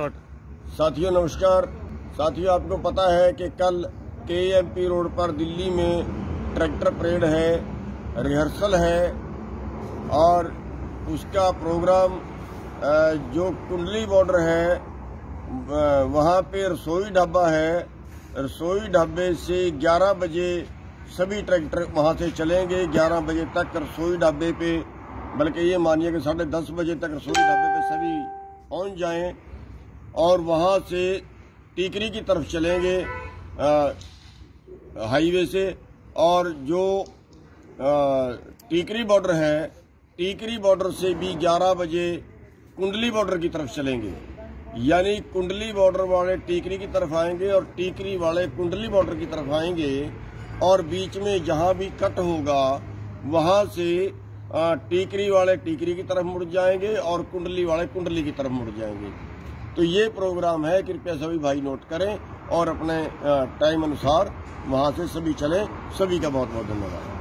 Shot. साथियों नमस्कार। साथियों आपको पता है कि कल KMP रोड पर दिल्ली में ट्रैक्टर परेड है, रिहर्सल है और उसका प्रोग्राम जो कुंडली बॉर्डर है वहाँ पे रसोई ढाबा है। रसोई ढाबे से 11 बजे सभी ट्रैक्टर वहाँ से चलेंगे। 11 बजे तक रसोई ढाबे पे, बल्कि ये मानिए कि 10:30 बजे तक रसोई ढाबे पे सभी पहुँच जाएं और वहाँ से टीकरी की तरफ चलेंगे हाईवे से। और जो टीकरी बॉर्डर है, टीकरी बॉर्डर से भी 11 बजे कुंडली बॉर्डर की तरफ चलेंगे। यानी कुंडली बॉर्डर वाले टीकरी की तरफ आएंगे और टीकरी वाले कुंडली बॉर्डर की तरफ आएंगे और बीच में जहां भी कट होगा वहां से टीकरी वाले टीकरी की तरफ मुड़ जाएंगे और कुंडली वाले कुंडली की तरफ मुड़ जाएंगे। तो ये प्रोग्राम है, कृपया सभी भाई नोट करें और अपने टाइम अनुसार वहां से सभी चलें। सभी का बहुत बहुत धन्यवाद।